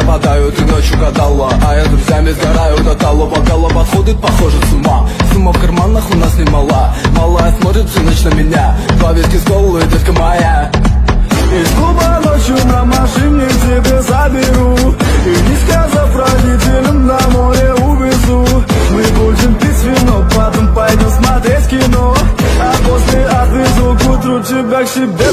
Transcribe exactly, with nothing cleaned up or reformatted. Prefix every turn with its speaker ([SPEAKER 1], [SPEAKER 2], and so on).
[SPEAKER 1] пропадают и ночью катала, а я с друзьями сгораю до талого. Бокала подходит, похоже, с ума. Сумма в карманах у нас немала. Малая смотрит всю ночь на меня. Два виски с колой, детка моя.
[SPEAKER 2] Из клуба ночью на машине к тебе заберу, и не сказав родителям на море увезу. Мы будем пить вино, потом пойдем смотреть кино, а после отвезу к утру тебя к себе